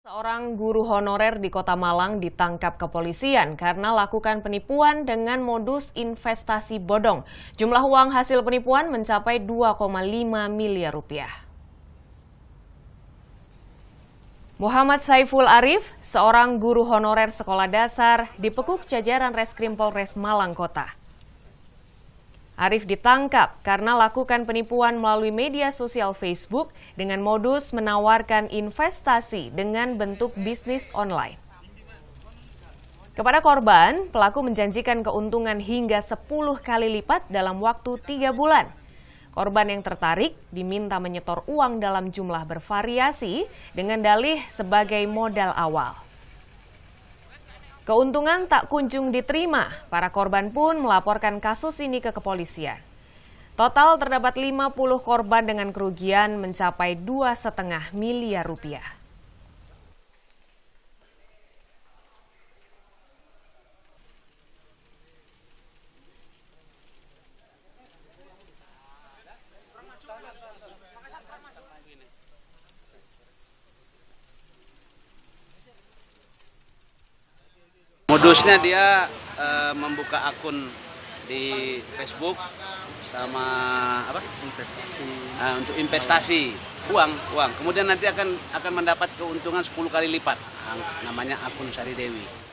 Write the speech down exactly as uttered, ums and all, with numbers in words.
Seorang guru honorer di Kota Malang ditangkap kepolisian karena lakukan penipuan dengan modus investasi bodong. Jumlah uang hasil penipuan mencapai dua koma lima miliar rupiah. Muhammad Saiful Arif, seorang guru honorer sekolah dasar, dipekuk jajaran Reskrim Polres Malang Kota. Arif ditangkap karena lakukan penipuan melalui media sosial Facebook dengan modus menawarkan investasi dengan bentuk bisnis online. Kepada korban, pelaku menjanjikan keuntungan hingga sepuluh kali lipat dalam waktu tiga bulan. Korban yang tertarik diminta menyetor uang dalam jumlah bervariasi dengan dalih sebagai modal awal. Keuntungan tak kunjung diterima, para korban pun melaporkan kasus ini ke kepolisian. Total terdapat lima puluh korban dengan kerugian mencapai dua koma lima miliar rupiah. Modusnya dia e, membuka akun di Facebook sama apa? Investasi. E, untuk investasi uang, uang. Kemudian nanti akan akan mendapat keuntungan sepuluh kali lipat. Namanya akun Sari Dewi.